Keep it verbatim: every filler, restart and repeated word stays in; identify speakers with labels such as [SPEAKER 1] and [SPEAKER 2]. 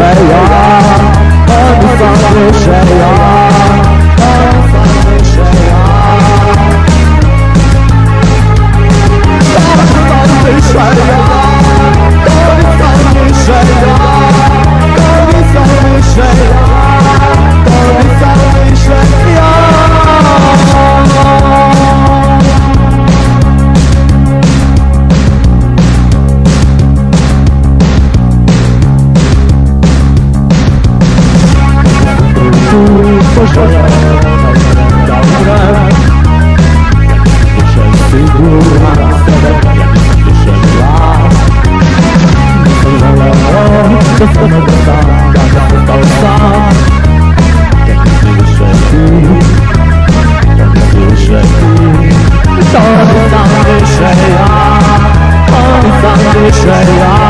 [SPEAKER 1] više ja, to nisam više ja, to nisam više ja. To nisam više ja, to nisam više ja, to nisam više ja, to nisam više ja. Poželja da umrem, više sigurna sebe, više glas. Nisam želeo da stane do sam, da ga ostao sam. Kad nisi više ti, kad nisi više ti, to nisam više ja, to nisam više ja.